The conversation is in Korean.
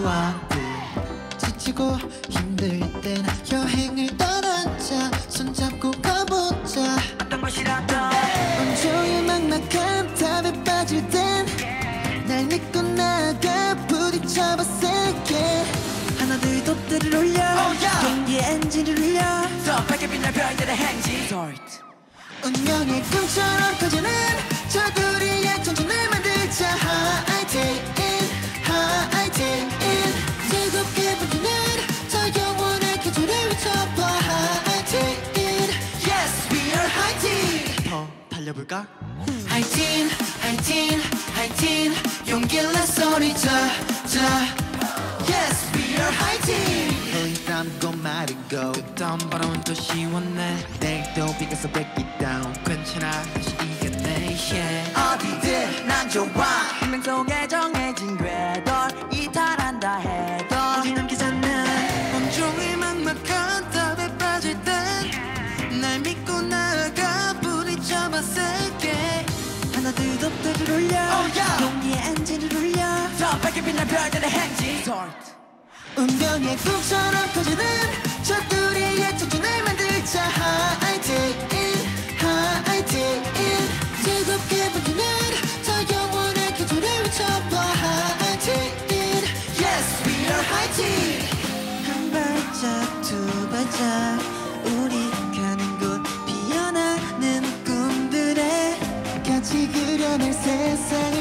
추억들 지치고 힘들 땐 여행을 떠나자 손잡고 가보자 어떤 곳이라도 온종일 막막한 답에 빠질 땐 날 믿고 나가 부딪혀봐 세게 하나 둘 돛대를 올려 경기의 엔진을 울려 더 밝게 빛날 별들의 행진 운명의 꿈처럼 커지는 저 둘이의 천천을 만들자 하이틴 하이틴 즐겁게 부르는 저 영혼의 기조를 외쳐봐 하이틴 Yes we are 하이틴 더 달려볼까? 하이틴 하이틴 하이틴 용기를 내 소리쳐 Yes we are 하이틴 눈 감고 말이고 끝던 바람은 또 시원해 내일도 비가 써 break it down 괜찮아 다시 이겨내 yeah. 어디든 난 좋아 운명 속에 정해진 궤도 이탈한다 해도 어디 남기잖아 온종일 막막한 답에 빠질 땐 날 믿고 나아가 부딪혀봐 세게 하나 둘 돛대를 올려 용기의 엔진을 울려 더 밝게 빛날 별들의 행진 운명의 꿈처럼 커지는 저 둘이의 청춘을 만들자 하이틴 하이틴 즐겁게 부르는 저 영혼의 기조를 외쳐봐 하이틴 Yes we are 하이틴 한 발짝 두 발짝 우리 가는 곳 피어나는 꿈들에 같이 그려낼 세상